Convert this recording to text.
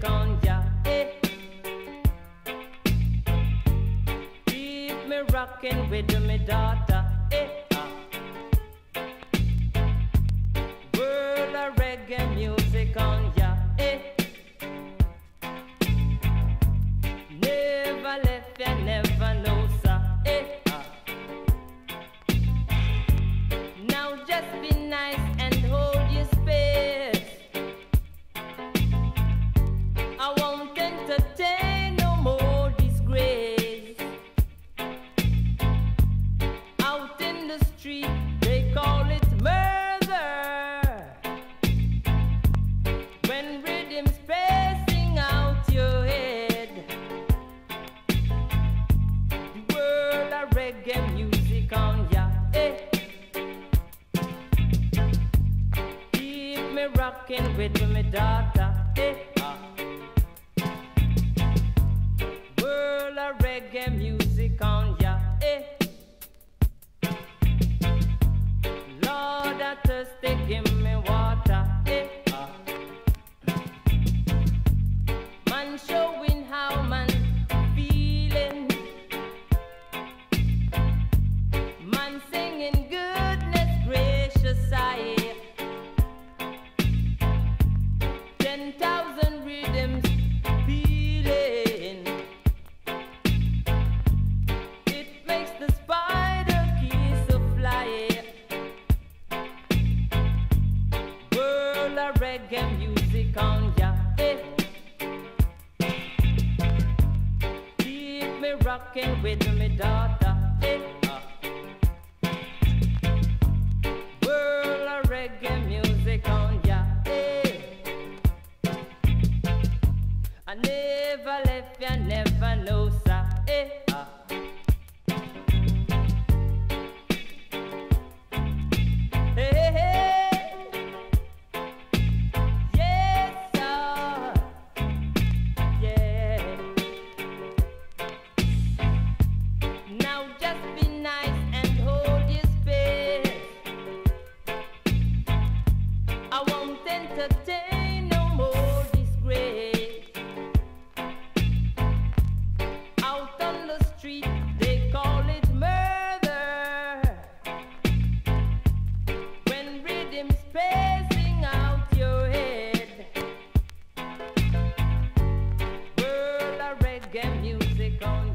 music on ya, eh. Keep me rocking with me daughter, eh. World of reggae music on ya, eh. Never left ya, never know, sir, eh. Now just be nice and hold your space. I won't entertain no more disgrace. Out in the street they call it murder. When rhythm's pressing out your head, the world of reggae music on ya, eh. Keep me rocking with me daughter, eh. World of reggae music on ya, eh. Lord, I thirsty, give me water, eh. Man showing how man feeling. Man singing goodness gracious, I 10,000 rhythms beating. It makes the spider keys to fly. World of reggae music on ya, eh. Keep me rocking with me daughter, eh. World of reggae music on ya, eh. I never left ya, never know, sir, eh. Hey, hey, yes, sir, yeah. Now just be nice and hold your space. I won't entertain no more disgrace. Out on the street they call it murder. When rhythm's pacing out your head, world of reggae music on